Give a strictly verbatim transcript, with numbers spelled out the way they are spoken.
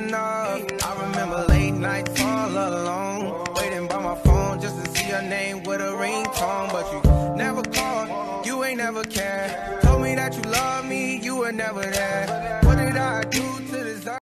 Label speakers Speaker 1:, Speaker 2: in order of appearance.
Speaker 1: enough. I remember late nights all alone, waiting by my phone just to see your name with a ringtone. But you never called, you ain't never cared. Told me that you love me, you were never there. What did I do to